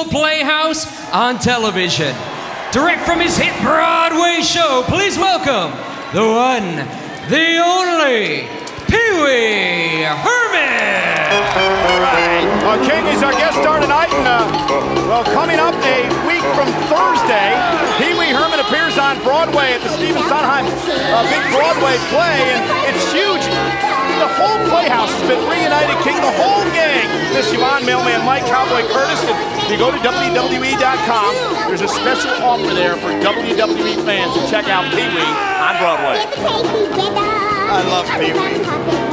local playhouse on television. Direct from his hit Broadway show, please welcome the one, the only, Pee Wee Herman. All right. King is our guest star tonight, and well, coming up a week from Thursday, Pee Wee Herman appears on Broadway at the Stephen Sondheim big Broadway play, and it's huge. The whole Playhouse has been reunited, King, the whole gang. Miss Yvonne, Mailman Mike, Cowboy Curtis, and if you go to WWE.com, there's a special offer there for WWE fans to check out Pee Wee on Broadway. I love Pee Wee.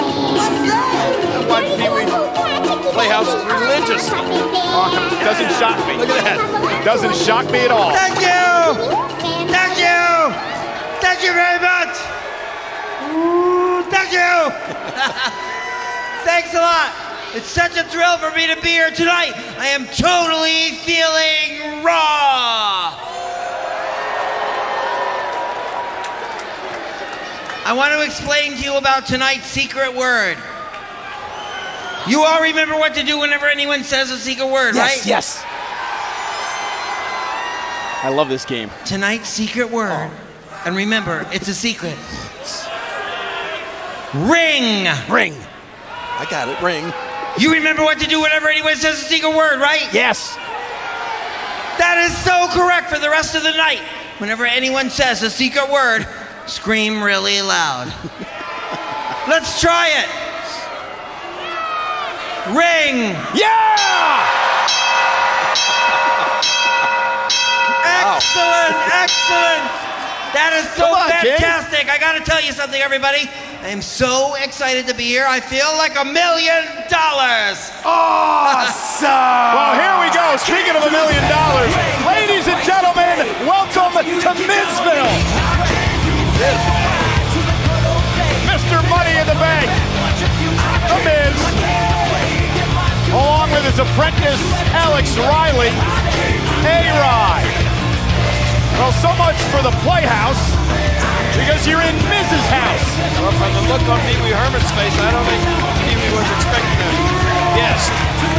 I watch Pee Wee Playhouse religiously. Doesn't shock me. Look at that. Doesn't shock me at all. Thank you! Thank you! Thank you very much! Ooh, thank you! Thanks a lot. It's such a thrill for me to be here tonight. I am totally feeling raw. I want to explain to you about tonight's secret word. You all remember what to do whenever anyone says a secret word, right? Yes. I love this game. Tonight's secret word, and remember, it's a secret. Ring. Ring. I got it, ring. You remember what to do whenever anyone says a secret word, right? Yes. That is so correct for the rest of the night. Whenever anyone says a secret word, scream really loud. Let's try it. Ring. Yeah! Excellent, excellent. That is so Come on, fantastic. I got to tell you something, everybody. I am so excited to be here. I feel like $1 million. Awesome! Well, here we go. Speaking of $1 million, ladies and gentlemen, welcome to Midsville. Mr. Money in the Bank, The Miz, along with his apprentice, Alex Riley, A-Rod. Well, so much for the Playhouse, because you're in Miz's house. Well, from the look on Pee Wee Herman's face, I don't think Pee Wee was expecting a guest.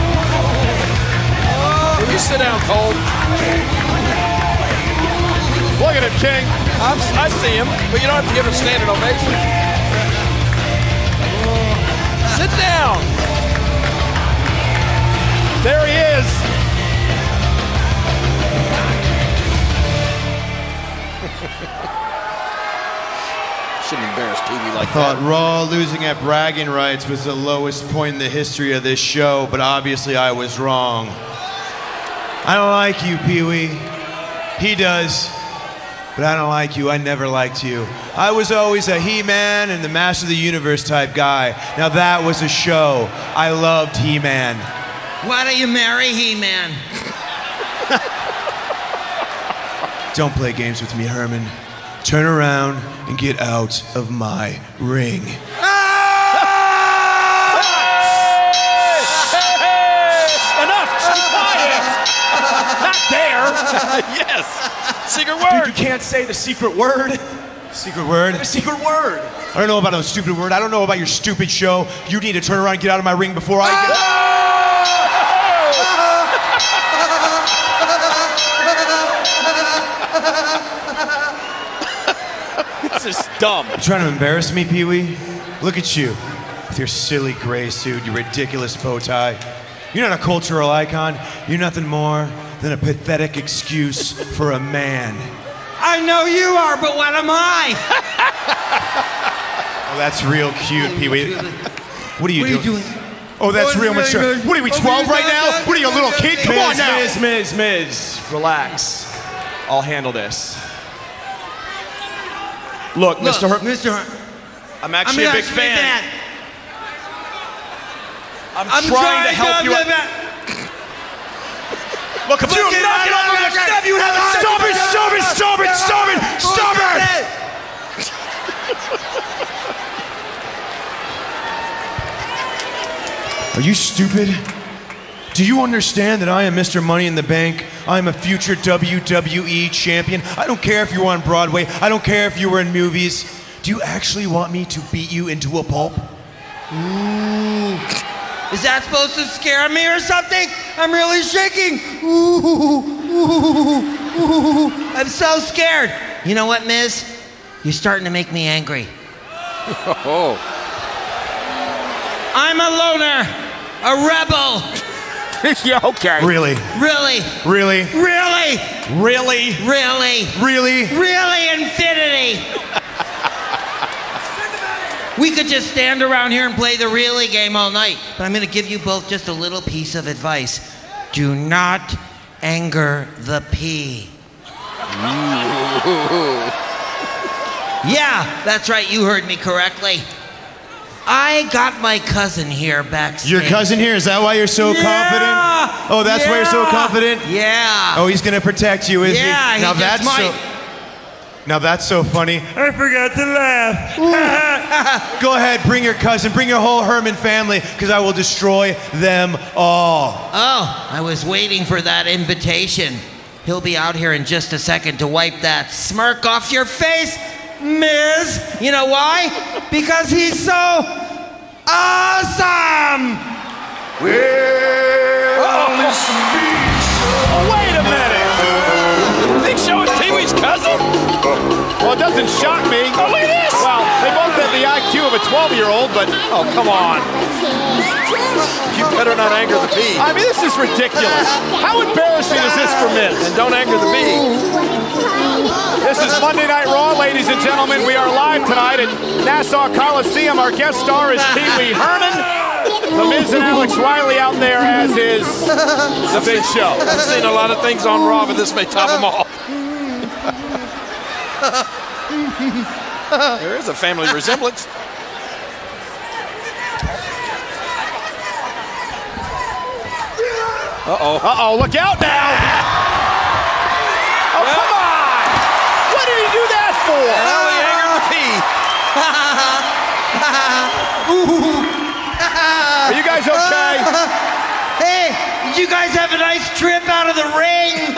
Can you sit down, Cole? Look at him, King. I see him, but you don't have to give him a standing ovation. Sit down. There he is. Shouldn't embarrass Pee Wee like I thought that. Raw losing at bragging rights was the lowest point in the history of this show, but obviously I was wrong. I don't like you, Pee Wee. He does, but I don't like you. I never liked you. I was always a He-Man and the Master of the Universe type guy. Now that was a show. I loved He-Man. Why don't you marry He-Man? Don't play games with me, Herman. Turn around and get out of my ring. Enough! Quiet! Not there! Yes. Secret Dude, word. you can't say the secret word. Secret word? The secret word. I don't know about a stupid word. I don't know about your stupid show. You need to turn around and get out of my ring before I This is dumb. You trying to embarrass me, Pee Wee? Look at you. With your silly gray suit, your ridiculous bow tie. You're not a cultural icon. You're nothing more than a pathetic excuse for a man. I know you are, but what am I? Oh, that's real cute, Pee Wee. What are you doing? Oh, that's Oh, real it's mature. very good. What are we, 12 right now? What are you, a little kid? Come on now. Miz, relax. I'll handle this. Look, Mr. Herman, Mr. Herman. I'm actually a big fan. I'm trying to help you out. Look, if you knock it over the step, you have a stop it, stop it, stop it, stop it, stop it! Are you stupid? Do you understand that I am Mr. Money in the Bank? I'm a future WWE champion. I don't care if you were on Broadway. I don't care if you were in movies. Do you actually want me to beat you into a pulp? Ooh. Is that supposed to scare me or something? I'm really shaking. Ooh, ooh, ooh. I'm so scared. You know what, Miz? You're starting to make me angry. Oh. I'm a loner, a rebel. Yeah, okay. Really? Really, Really? really, Really? really, Really? really infinity. We could just stand around here and play the really game all night, but I'm going to give you both just a little piece of advice. Do not anger the P. Yeah, that's right. You heard me correctly. I got my cousin here backstage. Your cousin here? Is that why you're so confident? Oh, that's why you're so confident? Yeah. Oh, he's gonna protect you, is he? Yeah, he Now just that's might. Now that's so funny. I forgot to laugh. Go ahead, bring your cousin, bring your whole Herman family, because I will destroy them all. Oh, I was waiting for that invitation. He'll be out here in just a second to wipe that smirk off your face, Miz. You know why? Because he's so awesome! Wait a minute. Big Show is Pee-wee's cousin? Well, it doesn't shock me. Oh, look at this. Well, they both have the IQ of a 12-year-old, but oh, come on. You better not anger the P. I mean, this is ridiculous. How embarrassing is this for Miz? And don't anger the B. This is Monday Night Raw, ladies and gentlemen. We are live tonight at Nassau Coliseum. Our guest star is Pee Wee Herman. The Miz and Alex Riley out there, as is the Big Show. I've seen a lot of things on Raw, but this may top them all. There is a family resemblance. Uh-oh. Uh-oh, look out now! Oh, come on! What did he do that for? Now they angered the P. Are you guys okay? Hey, did you guys have a nice trip out of the ring?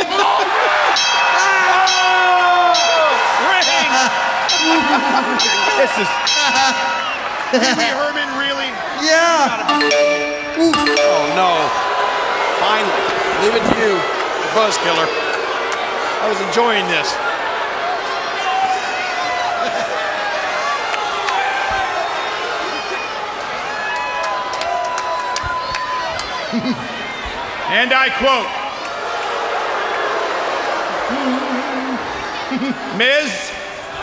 This is... Pee Wee Herman really... Yeah. Oh, no. Finally. Leave it to you, Buzz Killer. I was enjoying this. And I quote, Miz,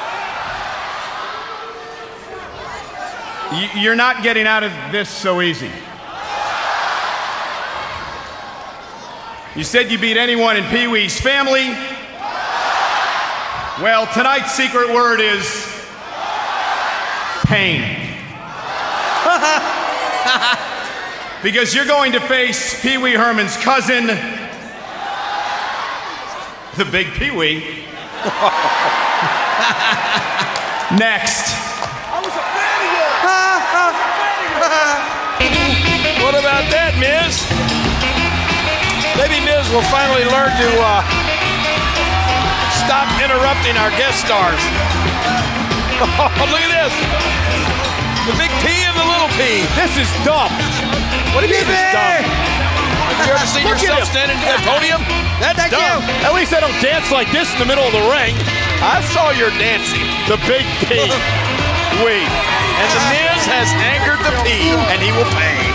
you're not getting out of this so easy. You said you beat anyone in Pee Wee's family. Well, tonight's secret word is pain. Because you're going to face Pee Wee Herman's cousin, the Big Pee Wee. Next. What about that, Miz? Maybe Miz will finally learn to stop interrupting our guest stars. Look at this. The big P and the little P. This is dumb. What do you mean it's dumb? Have you ever seen Look at yourself him. standing at that podium? That's Thank dumb. you. At least I don't dance like this in the middle of the ring. I saw your dancing. The Big P. Wee. And the Miz has angered the P, and he will pay.